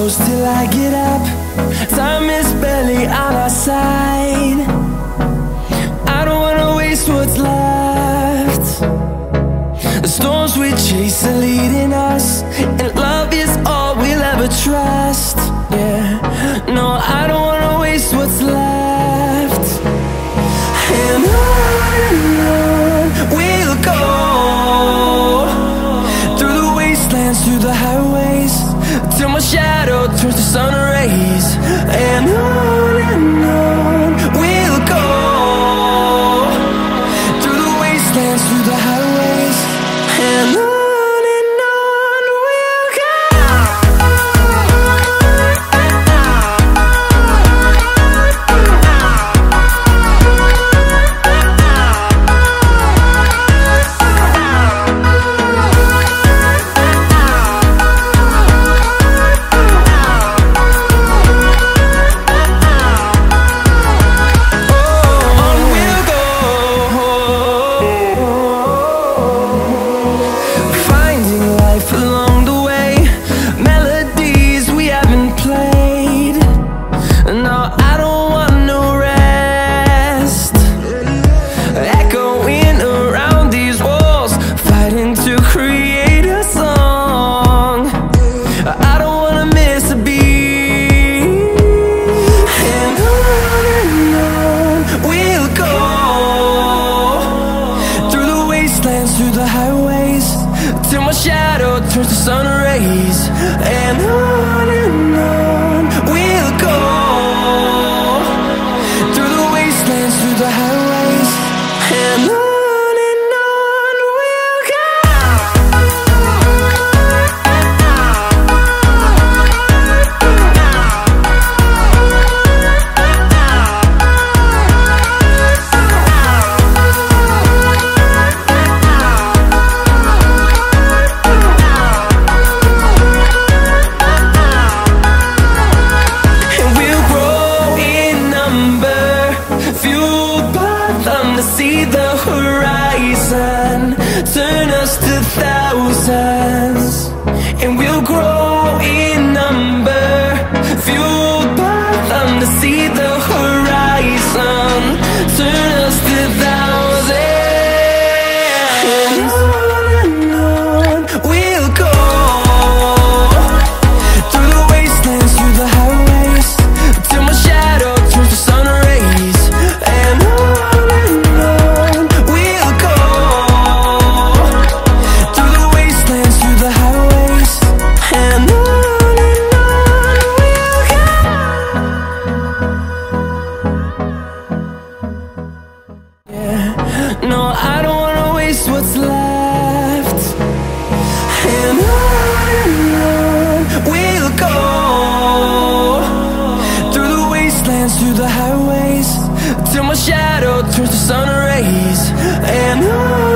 close till I get up. Time is barely on our side. I don't wanna waste what's left. The storms we chase are leading us, and love is all we'll ever trust. Yeah, no, I don't wanna waste what's left. And on we'll go, through the wastelands, through the highways, till my shadow turns to sun rays. And on we'll go, through the wastelands, through the highways, and on we'll go. Through the highways, till my shadow turns to sun rays. And on we'll go, through the wastelands, through the highways, and on we'll go. See the horizon, turn us to thousands, and we'll grow in number, fueled by them. To see the horizon, turn us to thousands, and on we'll go, through the wastelands, through the highways, till my shadow turns to sun rays. And no, I don't wanna waste what's left. And on we'll go, through the wastelands, through the highways, till my shadow turns to sun rays. And on